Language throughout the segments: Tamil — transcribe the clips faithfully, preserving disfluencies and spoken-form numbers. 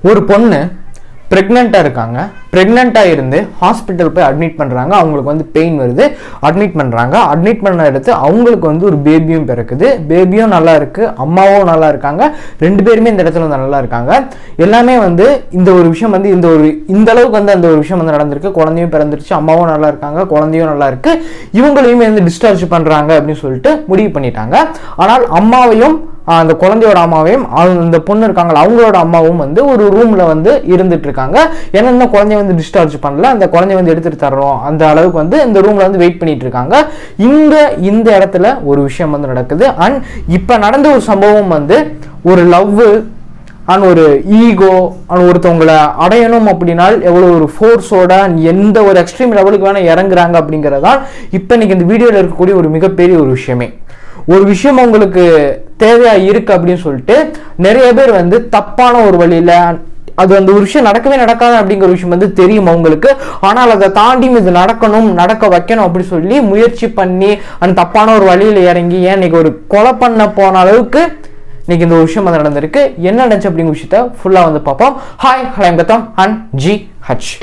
ஒரு பொண்ணு பிரெக்னெண்ட்டாக இருக்காங்க. பிரெக்னெண்ட்டாக இருந்து ஹாஸ்பிட்டல் போய் அட்மிட் பண்ணுறாங்க. அவங்களுக்கு வந்து பெயின் வருது, அட்மிட் பண்ணுறாங்க. அட்மிட் பண்ண எடுத்து அவங்களுக்கு வந்து ஒரு பேபியும் பிறக்குது. பேபியும் நல்லா இருக்குது, அம்மாவும் நல்லா இருக்காங்க. ரெண்டு பேருமே இந்த இடத்துல வந்து நல்லா இருக்காங்க. எல்லாமே வந்து இந்த ஒரு விஷயம் வந்து இந்த ஒரு இந்த அளவுக்கு வந்து அந்த ஒரு விஷயம் வந்து நடந்திருக்கு. குழந்தையும் பிறந்துருச்சு, அம்மாவும் நல்லா இருக்காங்க, குழந்தையும் நல்லா இருக்குது. இவங்களையுமே வந்து டிஸ்சார்ஜ் பண்ணுறாங்க அப்படின்னு சொல்லிட்டு முடிவு பண்ணிட்டாங்க. ஆனால் அம்மாவையும் அந்த குழந்தையோட அம்மாவையும் அந்த பொண்ணு இருக்காங்க அவங்களோட அம்மாவும் வந்து ஒரு ரூம்ல வந்து இருந்துட்டு இருக்காங்க. ஏன்னா இன்னும் குழந்தைய வந்து டிஸ்சார்ஜ் பண்ணல, அந்த குழந்தைய வந்து எடுத்துட்டு தர்றோம் அந்த அளவுக்கு வந்து இந்த ரூம்ல வந்து வெயிட் பண்ணிட்டு இருக்காங்க. இந்த இந்த இடத்துல ஒரு விஷயம் வந்து நடக்குது. அண்ட் இப்ப நடந்த ஒரு சம்பவம் வந்து ஒரு லவ் அண்ட் ஒரு ஈகோ அண்ட் ஒருத்தவங்களை அடையணும் அப்படின்னா எவ்வளவு ஒரு ஃபோர்ஸோட எந்த ஒரு எக்ஸ்ட்ரீம் லெவலுக்கு வேணா இறங்குறாங்க அப்படிங்கிறதான் இப்ப இன்னைக்கு இந்த வீடியோல இருக்கக்கூடிய ஒரு மிகப்பெரிய ஒரு விஷயமே. ஒரு விஷயம் உங்களுக்கு தேவையா இருக்கு அப்படின்னு சொல்லிட்டு நிறைய பேர் வந்து தப்பான ஒரு வழியில அது அந்த ஒரு விஷயம் நடக்கவே நடக்காது அப்படிங்கிற விஷயம் வந்து தெரியும் அவங்களுக்கு. ஆனால் அதை தாண்டி இது நடக்கணும் நடக்க வைக்கணும் அப்படி சொல்லி முயற்சி பண்ணி அந்த தப்பான ஒரு வழியில இறங்கி ஏன் இன்னைக்கு ஒரு கொலை பண்ண போன அளவுக்கு இன்னைக்கு இந்த ஒரு விஷயம் வந்து நடந்திருக்கு. என்ன நடந்துச்சு அப்படிங்கிற விஷயத்த ஃபுல்லா வந்து பார்ப்போம். ஹாய், ஹலோ கதம் அண்ட் ஜி ஹச்.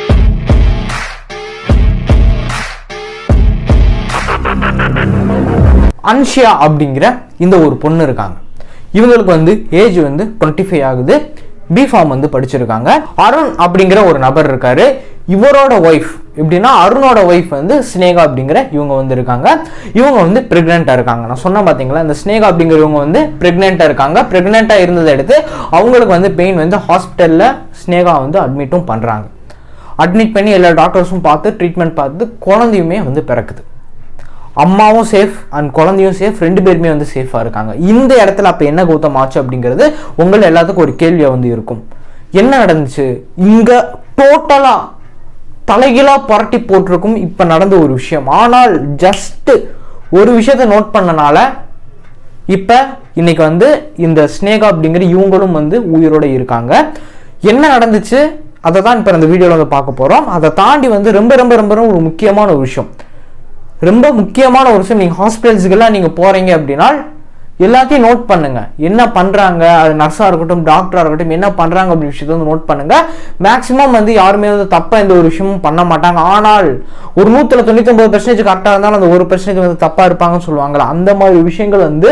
அன்ஷியா அப்படிங்கிற இந்த ஒரு பொண்ணு இருக்காங்க. இவங்களுக்கு வந்து ஏஜ் வந்து டுவெண்ட்டி ஃபைவ் ஆகுது. பி ஃபார்ம் வந்து படிச்சிருக்காங்க. அருண் அப்படிங்கிற ஒரு நபர் இருக்காரு. இவரோட ஒய்ஃப் எப்படின்னா அருணோட ஒய்ஃப் வந்து ஸ்னேகா அப்படிங்கிற இவங்க வந்து இருக்காங்க. இவங்க வந்து பிரெக்னெண்டா இருக்காங்க. நான் சொன்ன பாத்தீங்களா, இந்த ஸ்னேகா அப்படிங்கிறவங்க வந்து பிரெக்னெண்டா இருக்காங்க. பிரெக்னெண்டா இருந்ததை எடுத்து அவங்களுக்கு வந்து பெயின் வந்து ஹாஸ்பிட்டல்ல ஸ்னேகா வந்து அட்மிட்டும் பண்றாங்க. அட்மிட் பண்ணி எல்லா டாக்டர்ஸும் பார்த்து ட்ரீட்மெண்ட் பார்த்து குழந்தையுமே வந்து பிறக்குது. அம்மாவும் சேஃப் அண்ட் குழந்தையும் சேஃப், ரெண்டு பேருமே வந்து சேஃபாக இருக்காங்க. இந்த இடத்துல அப்போ என்ன கௌதம் ஆச்சு அப்படிங்கிறது உங்கள் எல்லாத்துக்கும் ஒரு கேள்வியாக வந்து இருக்கும். என்ன நடந்துச்சு இங்கே? டோட்டலாக தலைகீழாக புரட்டி போட்டிருக்கும் இப்போ நடந்த ஒரு விஷயம். ஆனால் ஜஸ்ட் ஒரு விஷயத்தை நோட் பண்ணனால இப்போ இன்னைக்கு வந்து இந்த ஸ்னேகா அப்படிங்கிற இவங்களும் வந்து உயிரோட இருக்காங்க. என்ன நடந்துச்சு அதை தான் இப்போ இந்த வீடியோவில் வந்து பார்க்க போகிறோம். அதை தாண்டி வந்து ரொம்ப ரொம்ப ரொம்ப ஒரு முக்கியமான ஒரு விஷயம் ரொம்ப முக்கியமான ஒரு விஷயம் நீங்கள் ஹாஸ்பிட்டல்ஸுக்கெல்லாம் நீங்கள் போகிறீங்க அப்படின்னா எல்லாத்தையும் நோட் பண்ணுங்க. என்ன பண்ணுறாங்க, அது நர்ஸாக இருக்கட்டும் டாக்டராக இருக்கட்டும், என்ன பண்ணுறாங்க அப்படி விஷயத்த வந்து நோட் பண்ணுங்க. மேக்ஸிமம் வந்து யாருமே வந்து தப்பாக எந்த ஒரு விஷயமும் பண்ண மாட்டாங்க. ஆனால் ஒரு நூற்றில் தொண்ணூற்றி ஒன்பது பர்சன்டேஜ் கரெக்டாக இருந்தாலும் அந்த ஒரு பர்சன்டேஜ் வந்து தப்பாக இருப்பாங்கன்னு சொல்லுவாங்களா, அந்த மாதிரி விஷயங்கள் வந்து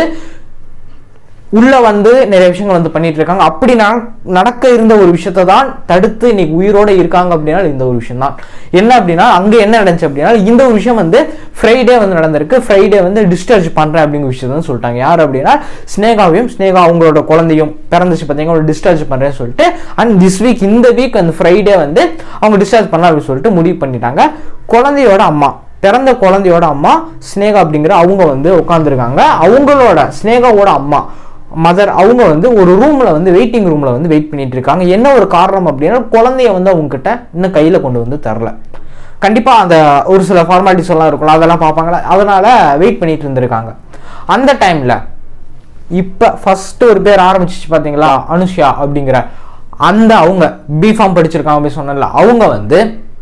உள்ள வந்து நிறைய விஷயங்கள் வந்து பண்ணிட்டு இருக்காங்க. அப்படி நடக்க இருந்த ஒரு விஷயத்தை தான் தடுத்து இன்னைக்கு உயிரோட இருக்காங்க அப்படின்னா இந்த ஒரு விஷயம் தான். என்ன அப்படின்னா அங்க என்ன நடந்துச்சு அப்படின்னா இந்த ஒரு விஷயம் வந்து ஃப்ரைடே வந்து நடந்திருக்கு. ஃப்ரைடே வந்து டிஸ்சார்ஜ் பண்றேன் அப்படிங்கிற விஷயத்த வந்து சொல்லிட்டாங்க. யார் அப்படின்னா ஸ்னேகாவையும் ஸ்னேகா அவங்களோட குழந்தையும் பிறந்துச்சு பார்த்தீங்கன்னா டிஸ்சார்ஜ் பண்றேன்னு சொல்லிட்டு அண்ட் திஸ் வீக் இந்த வீக் அந்த ஃப்ரைடே வந்து அவங்க டிஸ்சார்ஜ் பண்ணலாம் அப்படின்னு சொல்லிட்டு முடிவு பண்ணிட்டாங்க. குழந்தையோட அம்மா பிறந்த குழந்தையோட அம்மா ஸ்னேகா அப்படிங்கிற அவங்க வந்து உட்காந்துருக்காங்க. அவங்களோட ஸ்னேகாவோட அம்மா மதர் அவங்க வந்து ஒரு ரூம்ல வந்து வெயிட்டிங் ரூம்ல வந்து வெயிட் பண்ணிட்டு இருக்காங்க. என்ன ஒரு காரணம் அப்படின்னா குழந்தைய வந்து அவங்க கிட்ட இன்னும் கையில கொண்டு வந்து தரல. கண்டிப்பா அந்த ஒரு சில ஃபார்மாலிட்டிஸ் எல்லாம் இருக்கும், அதெல்லாம் பார்ப்பாங்களா, அதனால வெயிட் பண்ணிட்டு இருந்திருக்காங்க. அந்த டைம்ல இப்ப ஃபர்ஸ்ட் ஒரு பேர் ஆரம்பிச்சிச்சு பாத்தீங்களா, அனுஷியா அப்படிங்கிற அந்த அவங்க பி ஃபார்ம் படிச்சிருக்காங்க அப்படின்னு சொன்னல, அவங்க வந்து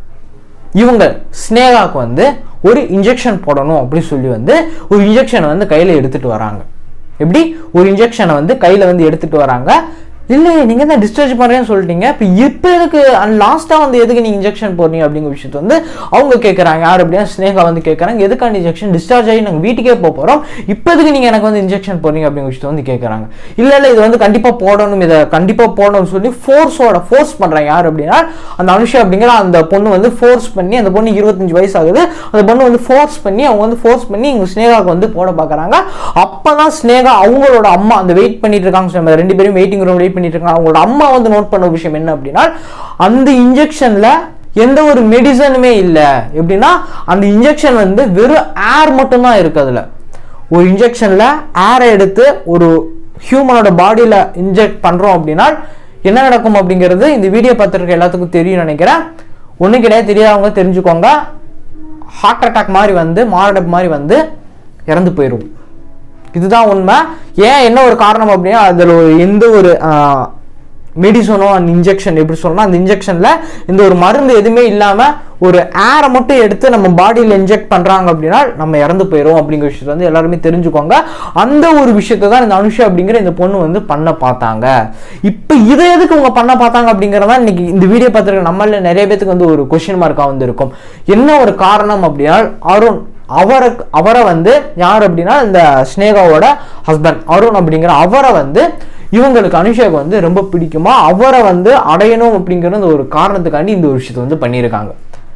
இவங்க ஸ்னேகாவுக்கு வந்து ஒரு இன்ஜெக்ஷன் போடணும் அப்படின்னு சொல்லி வந்து ஒரு இன்ஜெக்ஷனை வந்து கையில எடுத்துட்டு வராங்க. எப்படி ஒரு இன்ஜெக்ஷனை வந்து கையில வந்து எடுத்துட்டு வராங்க. இல்லை நீங்க தான் டிஸ்சார்ஜ் பண்றேன்னு சொல்லிட்டீங்க, இப்போ இப்போ எதுக்கு லாஸ்டா வந்து எதுக்கு நீங்க இன்ஜெக்ஷன் போடுறீங்க அப்படிங்கிற விஷயத்த வந்து அவங்க கேட்கறாங்க. யார் அப்படின்னா ஸ்னேகா வந்து கேட்கறாங்க, எதுக்கான இன்ஜெக்ஷன், டிஸ்சார்ஜ் ஆகி நாங்கள் வீட்டுக்கே போக போறோம், இப்போ எதுக்கு நீங்க எனக்கு வந்து இன்ஜெக்ஷன் போடுறீங்க அப்படிங்கிற விஷயத்த வந்து கேட்கறாங்க. இல்ல இல்ல இது வந்து கண்டிப்பா போடணும், இதை கண்டிப்பா போடணும்னு சொல்லி ஃபோர்ஸோட ஃபோர்ஸ் பண்றாங்க. யார் அப்படின்னா அந்த அனுஷா அப்படிங்கிற அந்த பொண்ணு வந்து ஃபோர்ஸ் பண்ணி, அந்த பொண்ணு இருபத்தஞ்சு வயசு ஆகுது, அந்த பொண்ணு வந்து ஃபோர்ஸ் பண்ணி அவங்க வந்து ஃபோர்ஸ் பண்ணி இவங்க ஸ்னேகாவுக்கு வந்து போட பாக்குறாங்க. அப்பதான் ஸ்னேகா அவங்களோட அம்மா அந்த வெயிட் பண்ணிட்டு இருக்காங்க, ரெண்டு பேரும் வெயிட்டிங் ரூம் வெயிட் பண்ணிட்டு இருக்காங்க. அவங்களோட அம்மா வந்து நோட் பண்ண விஷயம் என்ன அப்படின்னா அந்த இன்ஜெக்ஷன்ல எந்த ஒரு மெடிசனுமே இல்ல. எப்படின்னா அந்த இன்ஜெக்ஷன் வந்து வெறும் ஏர் மட்டும் தான் இருக்கு. அதுல ஒரு இன்ஜெக்ஷன்ல ஏரை எடுத்து ஒரு ஹியூமனோட பாடியில இன்ஜெக்ட் பண்றோம் அப்படின்னா என்ன நடக்கும் அப்படிங்கிறது இந்த வீடியோ பார்த்துருக்க எல்லாத்துக்கும் தெரியும் நினைக்கிறேன். ஒண்ணு கிடையாது, தெரியாதவங்க தெரிஞ்சுக்கோங்க. ஹார்ட் அட்டாக் மாதிரி வந்து மாரடைப்பு மாதிரி வந்து இறந்து போயிடும். இதுதான் உண்மை. ஏன் என்ன ஒரு காரணம் அப்படின்னா அதில் ஒரு எந்த ஒரு மெடிசனோ அந்த இன்ஜெக்ஷன் எப்படி சொல்லணும், அந்த இன்ஜெக்ஷன்ல இந்த ஒரு மருந்து எதுவுமே இல்லாம ஒரு ஏரை மட்டும் எடுத்து நம்ம பாடியில் இன்ஜெக்ட் பண்றாங்க அப்படின்னா நம்ம இறந்து போயிடும் அப்படிங்கிற விஷயத்தை வந்து எல்லாருமே தெரிஞ்சுக்கோங்க. அந்த ஒரு விஷயத்தை தான் இந்த அனுஷா அப்படிங்கிற இந்த பொண்ணு வந்து பண்ண பார்த்தாங்க. இப்போ இதை எதுக்கு அவங்க பண்ண பார்த்தாங்க அப்படிங்கிறதா இன்னைக்கு இந்த வீடியோ பார்த்துருக்க நம்மள நிறைய பேருக்கு வந்து ஒரு கொஸ்டின் மார்க்கா வந்து இருக்கும். என்ன ஒரு காரணம் அப்படின்னா, அருண் அவரை அவரை வந்து யார் அப்படின்னா இந்த ஸ்னேகாவோட ஹஸ்பண்ட் அருண் அப்படிங்கிற அவரை வந்து இவங்களுக்கு அனுஷாவுக்கு வந்து ரொம்ப பிடிக்குமா, அவரை வந்து அடையணும் அப்படிங்கிற அந்த ஒரு காரணத்துக்காண்டி இந்த ஒரு விஷயத்தை வந்து பண்ணியிருக்காங்க.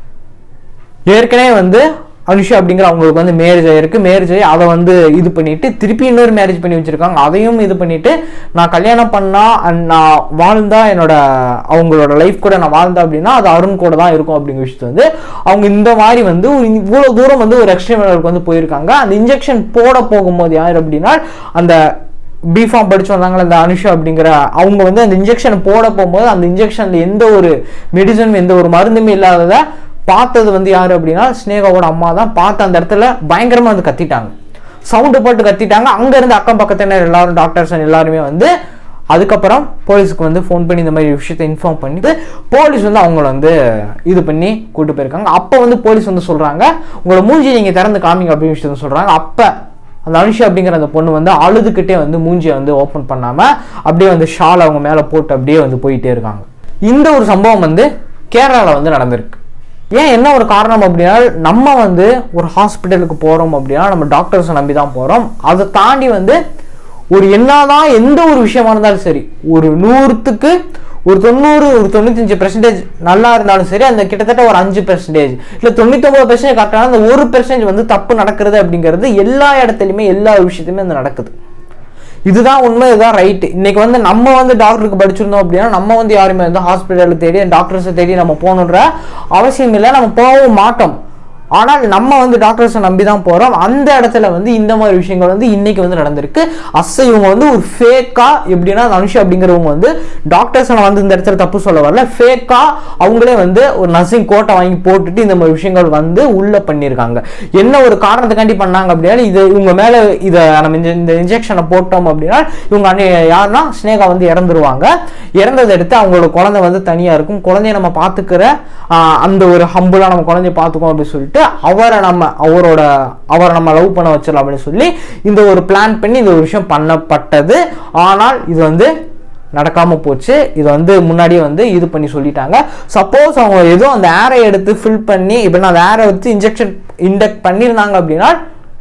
ஏற்கனவே வந்து அனுஷா அப்படிங்கிற அவங்களுக்கு வந்து மேரேஜ் ஆயிருக்கு. மேரேஜ் ஆகி அதை வந்து இது பண்ணிட்டு திருப்பி இன்னொரு மேரேஜ் பண்ணி வச்சிருக்காங்க. அதையும் இது பண்ணிட்டு நான் கல்யாணம் பண்ணா நான் வாழ்ந்தா என்னோட அவங்களோட லைஃப் கூட நான் வாழ்ந்தா அப்படின்னா அது அருண் கூட தான் இருக்கும் அப்படிங்கிற விஷயத்தை வந்து அவங்க இந்த மாதிரி வந்து இவ்வளோ தூரம் வந்து ஒரு எக்ஸ்ட்ரீம் லெவலுக்கு வந்து போயிருக்காங்க. அந்த இன்ஜெக்ஷன் போட போகும்போது யார் அப்படின்னா அந்த பிஃபார்ம் படிச்சு வந்தாங்களே அந்த அனுஷா அப்படிங்கிற அவங்க வந்து அந்த இன்ஜெக்ஷன் போட போகும்போது அந்த இன்ஜெக்ஷன்ல எந்த ஒரு மெடிசனும் எந்த ஒரு மருந்துமே இல்லாதத பார்த்தது வந்து யாரு அப்படின்னா ஸ்னேகாவோட அம்மா தான். பார்த்து அந்த இடத்துல பயங்கரமா வந்து கத்திட்டாங்க, சவுண்டு போட்டு கத்திட்டாங்க. அங்க இருந்து அக்கம் பக்கத்தினர் எல்லாரும் டாக்டர்ஸ் எல்லாருமே வந்து அதுக்கப்புறம் போலீஸுக்கு வந்து ஃபோன் பண்ணி இந்த மாதிரி விஷயத்தை இன்ஃபார்ம் பண்ணிட்டு போலீஸ் வந்து அவங்கள வந்து இது பண்ணி கூட்டு போயிருக்காங்க. அப்போ வந்து போலீஸ் வந்து சொல்றாங்க உங்களோட மூஞ்சி நீங்க திறந்து காமிங்க அப்படின்னு விஷயத்த சொல்றாங்க. அப்ப அந்த அனுஷா அப்படிங்கிற அந்த பொண்ணு வந்து அழுதுகிட்டே வந்து மூஞ்சியை வந்து ஓப்பன் பண்ணாம அப்படியே வந்து ஷால் அவங்க மேல போட்டு அப்படியே வந்து போயிட்டே இருக்காங்க. இந்த ஒரு சம்பவம் வந்து கேரளால வந்து நடந்திருக்கு. ஏன் என்ன ஒரு காரணம் அப்படின்னா, நம்ம வந்து ஒரு ஹாஸ்பிட்டலுக்கு போறோம் அப்படின்னா நம்ம டாக்டர்ஸை நம்பி தான் போறோம். அதை தாண்டி வந்து ஒரு என்னதான் எந்த ஒரு விஷயமா இருந்தாலும் சரி, ஒரு நூறுத்துக்கு ஒரு தொண்ணூறு ஒரு தொண்ணூத்தஞ்சு பெர்சன்டேஜ் நல்லா இருந்தாலும் சரி, அந்த கிட்டத்தட்ட ஒரு அஞ்சு பெர்சன்டேஜ் இல்லை தொண்ணூத்தி ஒன்பது பெர்சன்டேஜ் கரெக்டான அந்த ஒரு பெர்சன்டேஜ் வந்து தப்பு நடக்கிறது அப்படிங்கிறது எல்லா இடத்துலையுமே எல்லா விஷயத்தையுமே அது நடக்குது. இதுதான் உண்மை, இதுதான் ரைட். இன்னைக்கு வந்து நம்ம வந்து டாக்டருக்கு படிச்சிருந்தோம் அப்படின்னா நம்ம வந்து யாருமே வந்து ஹாஸ்பிட்டலுக்கு தேடி டாக்டர்ஸை தேடி நம்ம போகணுன்ற அவசியம் இல்லை, நம்ம போகவும் மாட்டோம். ஆனால் நம்ம வந்து டாக்டர்ஸை நம்பி தான் போறோம். அந்த இடத்துல வந்து இந்த மாதிரி விஷயங்கள் வந்து இன்னைக்கு வந்து நடந்திருக்கு. அசை இவங்க வந்து ஒரு ஃபேக்கா எப்படின்னா அனுஷா அப்படிங்கிறவங்க வந்து டாக்டர்ஸை வந்து இந்த இடத்துல தப்பு சொல்ல வரல, ஃபேக்கா அவங்களே வந்து ஒரு நர்சிங் கோட்டை வாங்கி போட்டுட்டு இந்த மாதிரி விஷயங்கள் வந்து உள்ள பண்ணியிருக்காங்க. என்ன ஒரு காரணத்துக்காண்டி பண்ணாங்க அப்படின்னா, இது இவங்க மேல இதை நம்ம இந்த இன்ஜெக்ஷனை போட்டோம் அப்படின்னா இவங்க யாருன்னா ஸ்னேகா வந்து இறந்துருவாங்க. இறந்ததை எடுத்து அவங்களோட குழந்தை வந்து தனியா இருக்கும். குழந்தைய நம்ம பார்த்துக்கிற அந்த ஒரு ஹம்புலா நம்ம குழந்தைய பார்த்துக்கோம் அப்படின்னு சொல்லிட்டு அவரை நம்ம அவரோட அவரை நம்ம லவ் பண்ண வச்சிடலாம் அப்படின்னு சொல்லி இந்த ஒரு பிளான் பண்ணி இந்த ஒரு விஷயம் பண்ணப்பட்டது. ஆனால் இது வந்து நடக்காம போச்சு. இது வந்து முன்னாடியே வந்து இது பண்ணி சொல்லிட்டாங்க. சப்போஸ் அவங்க ஏதோ அந்த ஏரை எடுத்து ஃபில் பண்ணி இப்போ அந்த ஏரை வச்சு இன்ஜெக்ஷன் இன்டெக்ட் பண்ணியிருந்தாங்க அப்படின்னா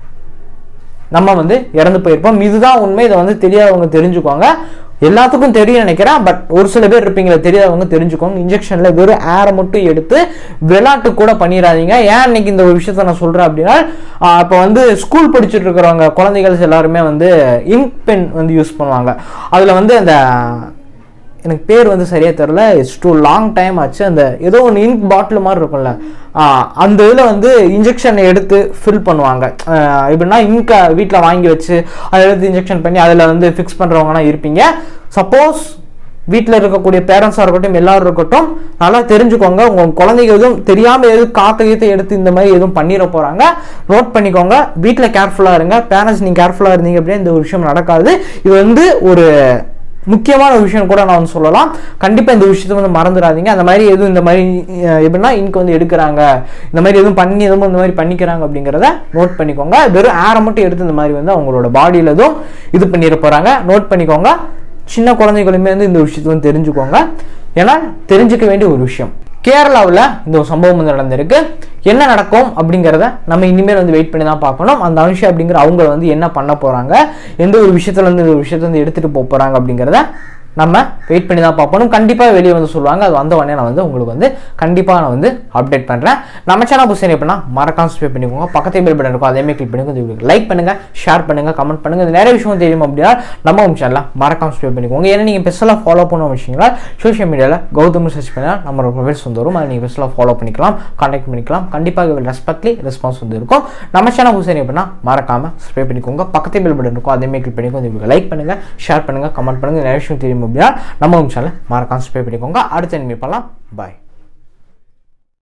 நம்ம வந்து இறந்து போயிருப்போம். இதுதான் உண்மை. இதை வந்து தெரியாதவங்க தெரிஞ்சுக்கோங்க. எல்லாத்துக்கும் தெரியும் நினைக்கிறேன், பட் ஒரு சில பேர் இருப்பீங்களா தெரியாதவங்க தெரிஞ்சுக்கோங்க. இன்ஜெக்ஷன்ல வெறும் ஏரை மட்டும் எடுத்து விளையாட்டு கூட பண்ணிடாதீங்க. ஏன் இன்னைக்கு இந்த ஒரு விஷயத்த நான் சொல்றேன் அப்படின்னா, இப்போ வந்து ஸ்கூல் படிச்சுட்டு இருக்கிறவங்க குழந்தைகள் எல்லாருமே வந்து இங்க் பென் வந்து யூஸ் பண்ணுவாங்க. அதுல வந்து அந்த எனக்கு பேர் வந்து சரியா தெரியல, இட்ஸ் டூ லாங் டைம் ஆச்சு. அந்த ஏதோ ஒன்று இங்க் பாட்டில் மாதிரி இருக்கும்ல, அந்த இதில் வந்து இன்ஜெக்ஷன் எடுத்து ஃபில் பண்ணுவாங்க. எப்படின்னா இங்கை வீட்டில் வாங்கி வச்சு அதை எடுத்து இன்ஜெக்ஷன் பண்ணி அதில் வந்து ஃபிக்ஸ் பண்ணுறவங்கலாம் இருப்பீங்க. சப்போஸ் வீட்டில் இருக்கக்கூடிய பேரண்ட்ஸாக இருக்கட்டும் எல்லாரும் இருக்கட்டும் நல்லா தெரிஞ்சுக்கோங்க. உங்கள் குழந்தைங்க எதுவும் தெரியாமல் எதுவும் காற்று கீத்தை எடுத்து இந்த மாதிரி எதுவும் பண்ணிட போகிறாங்க, நோட் பண்ணிக்கோங்க. வீட்டில் கேர்ஃபுல்லாக இருங்க. பேரண்ட்ஸ் நீங்கள் கேர்ஃபுல்லாக இருந்தீங்க அப்படின்னா இந்த ஒரு விஷயம் நடக்காது. இது வந்து ஒரு முக்கியமான ஒரு விஷயம் கூட நான் வந்து சொல்லலாம். கண்டிப்பாக இந்த விஷயத்தை வந்து மறந்துடாதீங்க. அந்த மாதிரி எதுவும் இந்த மாதிரி எப்படின்னா இன்க்கு வந்து எடுக்கிறாங்க, இந்த மாதிரி எதுவும் பண்ணி எதுவும் இந்த மாதிரி பண்ணிக்கிறாங்க அப்படிங்கிறத நோட் பண்ணிக்கோங்க. வெறும் ஏரை மட்டும் எடுத்து இந்த மாதிரி வந்து அவங்களோட பாடியில் எதுவும் இது பண்ணிட போகிறாங்க, நோட் பண்ணிக்கோங்க. சின்ன குழந்தைகளுமே வந்து இந்த விஷயத்தை வந்து தெரிஞ்சுக்கோங்க. ஏன்னா தெரிஞ்சுக்க வேண்டிய ஒரு விஷயம். கேரளாவில் இந்த ஒரு சம்பவம் வந்து நடந்திருக்கு. என்ன நடக்கும் அப்படிங்கிறத நம்ம இனிமேல் வந்து வெயிட் பண்ணி தான் பார்க்கணும். அந்த அனுஷா அப்படிங்கிற அவங்க வந்து என்ன பண்ண போறாங்க, எந்த ஒரு விஷயத்துல இருந்து ஒரு விஷயத்த வந்து எடுத்துட்டு போக போறாங்க அப்படிங்கிறத நம்ம வெயிட் பண்ணி தான் பார்க்கணும். கண்டிப்பாக வெளியே வந்து சொல்லுவாங்க. அது வந்த உடனே நான் வந்து உங்களுக்கு வந்து கண்டிப்பாக நான் வந்து அப்டேட் பண்ணுறேன். நம்ம சேனல் புதுசு எப்படின்னா மறக்காம சப்ஸ்கிரைப் பண்ணிக்கோங்க. பக்கத்தையும் பெல் பட்டன் இருக்கும், அதேமாதிரி கிளிக் பண்ணிக்கோங்க. லைக் பண்ணுங்க, ஷேர் பண்ணுங்க, கமெண்ட் பண்ணுங்க. இது நிறைய விஷயம் தெரியும் அப்படின்னா நம்ம உங்க சேனலில் மறக்காம சப்ஸ்கிரைப் பண்ணிக்கோங்க. ஏன்னா நீங்கள் பெஸ்ட்டாக ஃபாலோ பண்ண வச்சிங்களா சோஷியல் மீடியாவில் கௌதம் சர்ச் பண்ணால் நம்மளோட ப்ரொஃபைல்ஸ் வந்து வரும். அதை நீங்கள் பெஸ்ட்டாக ஃபாலோ பண்ணிக்கலாம், கான்டாக்ட் பண்ணிக்கலாம். கண்டிப்பாக ரெஸ்பெக்ட்லி ரெஸ்பான்ஸ் வந்து இருக்கும். நம்ம சேனல் புதுசு எப்படின்னா மறக்காம சப்ஸ்கிரைப் பண்ணிக்கோங்க. பக்கத்தையும் பெல் பட்டன் இருக்கும், அதேமாதிரி கிளிக் பண்ணிக்கோங்க. லைக் பண்ணுங்க, ஷேர் பண்ணுங்க, கமெண்ட் பண்ணுங்க. நிறைய விஷயம் தெரியும் அப்படின்னா நம்ம உங்க சேனலை மறக்காம சப்ஸ்கிரைப் பண்ணிக்கோங்க. அடுத்த நிமிடம் பார்க்கலாம். பாய்.